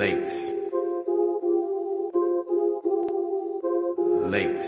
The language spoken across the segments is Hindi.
lakes, lakes,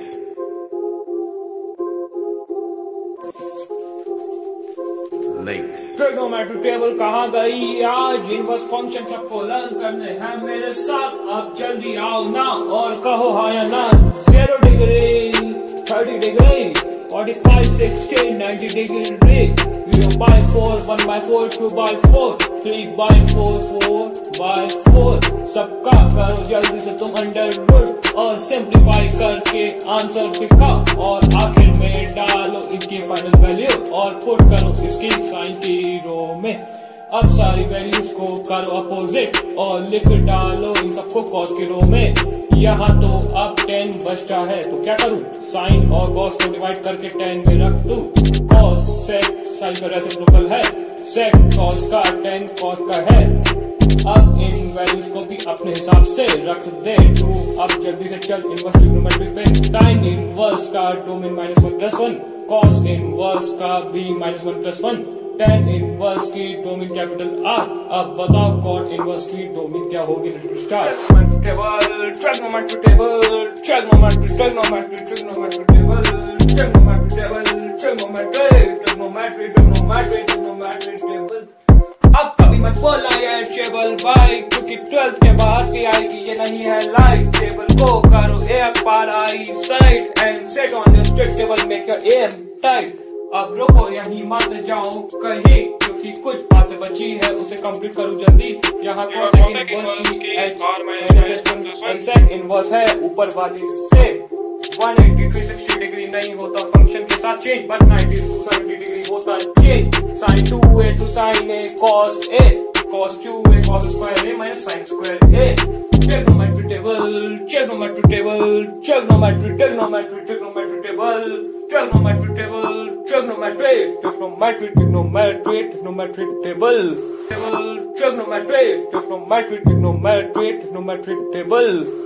lakes. Trigonometry table कहाँ गई आज? इनवर्स फंक्शन सबको लर्न करने हैं मेरे साथ। अब जल्दी आओ ना और कहो हाँ या ना। 0 degree, 30 degree, 45, 60, 90 degree, 0 by 4, 1 by 4, 2 by 4, 3 by 4, 4 by 4। सबका करो जल्दी से तुम अंडर रूट और सिंप्लीफाई करके आंसर दिखा और आखिर में डालो इनकी फाइनल वैल्यू और पुट करो इसकी साइन की रो में। अब सारी वैल्यूज को करो अपोजिट और लिख डालो इन सबको कॉस की रो में। यहाँ तो अब 10 बचता है तो क्या करूँ? साइन और कॉस को डिवाइड करके 10 में रख दूं। कॉस सेक साइन का रेसिप्रोकल है, सेक कॉस का 10 कॉस का है। अब इन वैल्यूज को भी अपने हिसाब से रख दे तू। अब जल्दी से चल इनवर्स ट्रिग्नोमेट्री पे। साइन इनवर्स का डोमेन -1+1, कॉस इनवर्स का भी -1+1, tan इनवर्स की डोमेन कैपिटल R। अब बताओ कॉट इनवर्स की डोमेन क्या होगी? Start. Trigonometry table, trigonometry, trigonometry, trigonometry table, trigonometry table, trigonometry, trigonometry, trigonometry, trigonometry table. अब कभी मत बोला ये टेबल भाई, क्योंकि 12th के बाद भी आएगी, ये नहीं है लाइट। टेबल को करो एक बार I side and set on the strict table, make your aim tight. अब रुको यहीं मत जाओ कहीं, क्योंकि कुछ बातें बची है उसे कंप्लीट करूं जल्दी। यहाँ सेक इनवर्स है ऊपर वाली से 180, 360 डिग्री नहीं होता फंक्शन के साथ चेंज, बट 90 to 70 डिग्री होता change. Sine 2a to sine a cos a, cos 2a cos square a minus sine square a। Trigonometry table, trigonometry table, trigonometry, trigonometry, trigonometry table, trigonometry table, trigonometry, trigonometry, trigonometry, trigonometry table, table, trigonometry, trigonometry, trigonometry, trigonometry table.